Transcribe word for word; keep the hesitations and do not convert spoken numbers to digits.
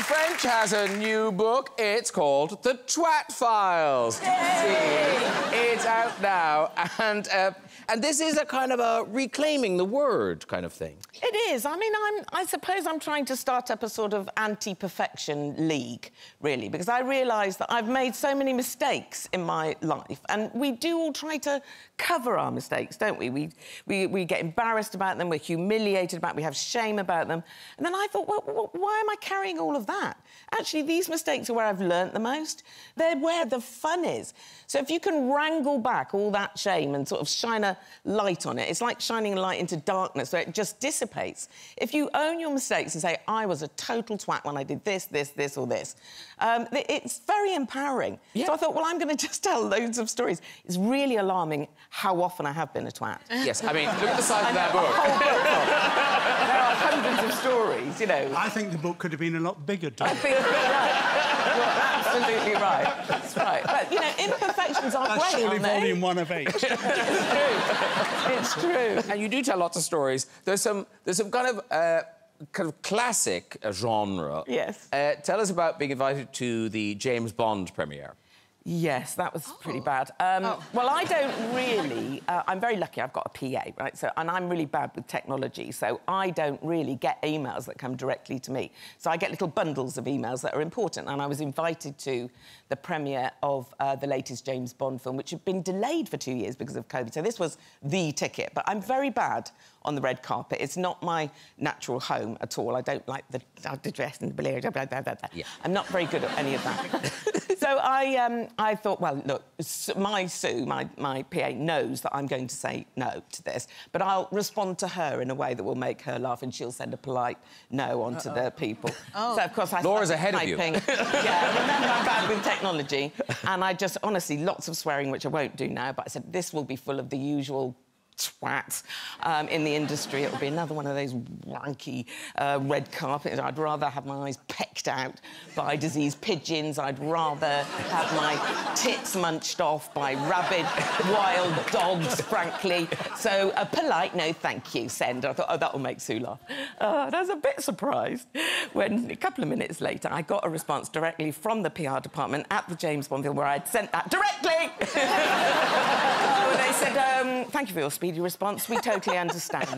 French has a new book. It's called The Twat Files. Yay! It's out now, and uh, and this is a kind of a reclaiming the word kind of thing. It is. I mean, I'm, I suppose I'm trying to start up a sort of anti-perfection league, really, because I realise that I've made so many mistakes in my life, and we do all try to cover our mistakes, don't we? We, we, we get embarrassed about them, we're humiliated about them, we have shame about them. And then I thought, well, well, why am I carrying all of that? Actually, these mistakes are where I've learnt the most. They're where the fun is. So if you can wrangle back all that shame and sort of shine a light on it, it's like shining a light into darkness, so it just dissipates. If you own your mistakes and say, I was a total twat when I did this, this, this or this, um, it's very empowering. Yeah. So I thought, well, I'm going to just tell loads of stories. It's really alarming how often I have been a twat. Yes, I mean, look at the size of that book. There are hundreds of stories, you know. I think the book could have been a lot bigger, Dom. I think you're right. You're absolutely right. That's right. But, you know, imperfections are That's great, surely aren't they? volume one of eight. It's true. It's true. And you do tell lots of stories. There's some, there's some kind of, uh, kind of classic uh, genre. Yes. Uh, tell us about being invited to the James Bond premiere. Yes, that was pretty bad. Um, Oh. Well, I don't really... Uh, I'm very lucky I've got a P A, right? So, and I'm really bad with technology, so I don't really get emails that come directly to me. So I get little bundles of emails that are important, and I was invited to the premiere of uh, the latest James Bond film, which had been delayed for two years because of COVID. So this was the ticket. But I'm very bad on the red carpet. It's not my natural home at all. I don't like the, the dress and the blah, blah, blah, blah, blah. Yeah. I'm not very good at any of that. So I, um, I thought, well, look, my Sue, my, my P A, knows that I'm going to say no to this, but I'll respond to her in a way that will make her laugh, and she'll send a polite no on to the people. Oh. So, of course, I Laura's started ahead of you. typing. Yeah, remember, I'm bad with technology, and I just, honestly, lots of swearing, which I won't do now, but I said, this will be full of the usual twats um, in the industry. It'll be another one of those wanky uh, red carpets. I'd rather have my eyes pecked out by diseased pigeons. I'd rather have my tits munched off by rabid wild dogs, frankly. So a polite no thank you, send. I thought, oh, that'll make Sue laugh. Uh, and I was a bit surprised when a couple of minutes later I got a response directly from the P R department at the James Bond film where I'd sent that directly. So they said, um, thank you for your speedy response. We totally understand.